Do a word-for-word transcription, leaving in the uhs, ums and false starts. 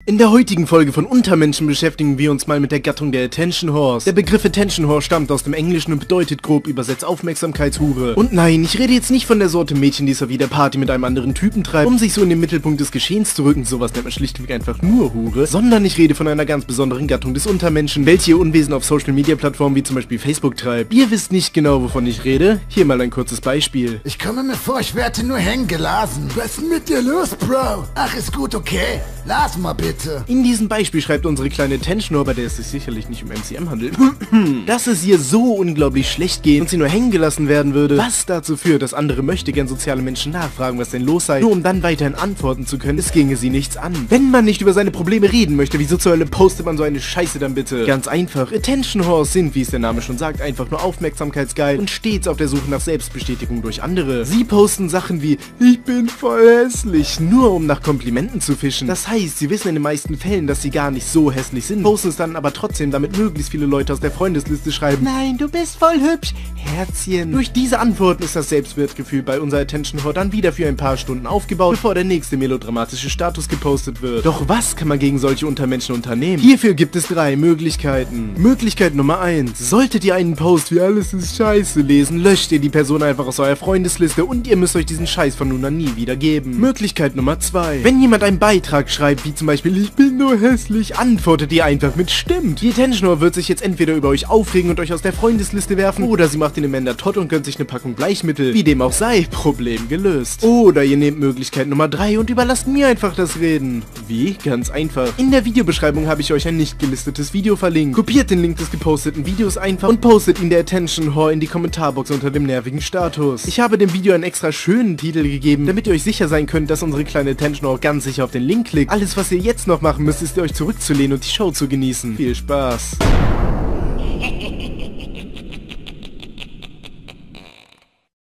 In der heutigen Folge von Untermenschen beschäftigen wir uns mal mit der Gattung der Attention Horse. Der Begriff Attention Horse stammt aus dem Englischen und bedeutet grob übersetzt Aufmerksamkeitshure. Und nein, ich rede jetzt nicht von der Sorte Mädchen, die es auf jeder Party mit einem anderen Typen treibt, um sich so in den Mittelpunkt des Geschehens zu rücken, sowas nennt man schlichtweg einfach nur Hure, sondern ich rede von einer ganz besonderen Gattung des Untermenschen, welche ihr Unwesen auf Social Media Plattformen wie zum Beispiel Facebook treibt. Ihr wisst nicht genau, wovon ich rede? Hier mal ein kurzes Beispiel. Ich komme mir vor, ich werde nur hängen gelassen. Was ist denn mit dir los, Bro? Ach, ist gut, okay. Lass mal bitte. In diesem Beispiel schreibt unsere kleine Attention, bei der es sich sicherlich nicht um M C M handelt, dass es ihr so unglaublich schlecht geht und sie nur hängen gelassen werden würde, was dazu führt, dass andere möchtegern soziale Menschen nachfragen, was denn los sei, nur um dann weiterhin antworten zu können, es ginge sie nichts an. Wenn man nicht über seine Probleme reden möchte, wieso zur Hölle postet man so eine Scheiße dann bitte? Ganz einfach, Attention Horse sind, wie es der Name schon sagt, einfach nur aufmerksamkeitsgeil und stets auf der Suche nach Selbstbestätigung durch andere. Sie posten Sachen wie, ich bin voll hässlich, nur um nach Komplimenten zu fischen. Das heißt, sie wissen in den meisten Fällen, dass sie gar nicht so hässlich sind, posten es dann aber trotzdem, damit möglichst viele Leute aus der Freundesliste schreiben, nein, du bist voll hübsch, Herzchen. Durch diese Antworten ist das Selbstwertgefühl bei unserer Attention Horse dann wieder für ein paar Stunden aufgebaut, bevor der nächste melodramatische Status gepostet wird. Doch was kann man gegen solche Untermenschen unternehmen? Hierfür gibt es drei Möglichkeiten. Möglichkeit Nummer eins. Solltet ihr einen Post wie alles ist scheiße lesen, löscht ihr die Person einfach aus eurer Freundesliste und ihr müsst euch diesen Scheiß von nun an nie wieder geben. Möglichkeit Nummer zwei. Wenn jemand einen Beitrag schreibt, wie zum Beispiel ich bin nur hässlich, antwortet ihr einfach mit stimmt. Die Attention Horse wird sich jetzt entweder über euch aufregen und euch aus der Freundesliste werfen, oder sie macht den Amanda Todd und gönnt sich eine Packung Bleichmittel. Wie dem auch sei, Problem gelöst. Oder ihr nehmt Möglichkeit Nummer drei und überlasst mir einfach das Reden. Wie? Ganz einfach. In der Videobeschreibung habe ich euch ein nicht gelistetes Video verlinkt. Kopiert den Link des geposteten Videos einfach und postet ihn der Attention Horse in die Kommentarbox unter dem nervigen Status. Ich habe dem Video einen extra schönen Titel gegeben, damit ihr euch sicher sein könnt, dass unsere kleine Attention Horse ganz sicher auf den Link klickt. Alles, was ihr jetzt noch machen müsst, ist ihr euch zurückzulehnen und die Show zu genießen. Viel Spaß.